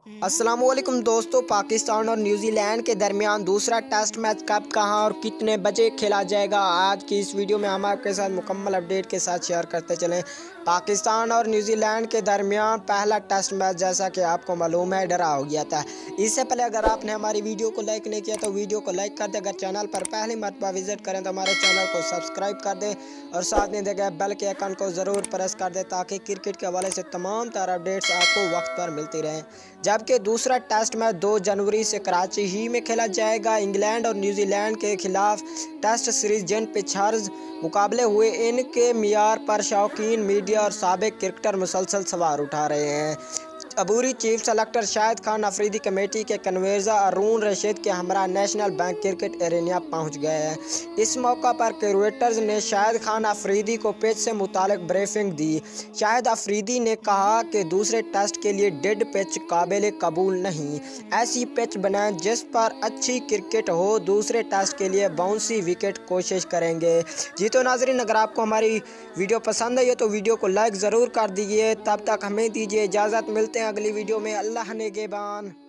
अस्सलामुअलैकुम दोस्तों, पाकिस्तान और न्यूजीलैंड के दरमियान दूसरा टेस्ट मैच कब, कहां और कितने बजे खेला जाएगा, आज की इस वीडियो में हम आपके साथ मुकम्मल अपडेट के साथ शेयर करते चलें। पाकिस्तान और न्यूजीलैंड के दरमियान पहला टेस्ट मैच जैसा कि आपको मालूम है ड्रा हो गया था। इससे पहले अगर आपने हमारी वीडियो को लाइक नहीं किया तो वीडियो को लाइक कर दें। अगर चैनल पर पहली मरतबा विजिट करें तो हमारे चैनल को सब्सक्राइब कर दें और साथ में देगा बेल के आइकन को ज़रूर प्रेस कर दें ताकि क्रिकेट के हवाले से तमाम तरह अपडेट्स आपको वक्त पर मिलती रहें। जबकि दूसरा टेस्ट मैच 2 जनवरी से कराची ही में खेला जाएगा। इंग्लैंड और न्यूजीलैंड के खिलाफ टेस्ट सीरीज जिन पिछार्ज मुकाबले हुए, इनके मियार पर शौकीन मीडिया और साबिक क्रिकेटर मुसलसल सवाल उठा रहे हैं। अबूरी chief selector Shahid Khan Afridi committee के कन्वेज़र अरून रशीद के हमरा नेशनल बैंक क्रिकेट एरेना पहुंच गए हैं। इस मौका पर क्रिकेटर्स ने शाहिद खान अफरीदी को पिच से मुतालिक ब्रीफिंग दी। शाहिद अफरीदी ने कहा कि दूसरे टेस्ट के लिए डेड पिच काबिल कबूल नहीं, ऐसी पिच बनाएं जिस पर अच्छी क्रिकेट हो। दूसरे टेस्ट के लिए बाउंसी विकेट कोशिश करेंगे। जी तो नाजरीन, अगर आपको हमारी वीडियो पसंद आई तो वीडियो को लाइक ज़रूर कर दीजिए। तब तक हमें दीजिए इजाज़त, मिलते हैं अगली वीडियो में। अल्लाह नेगेबान।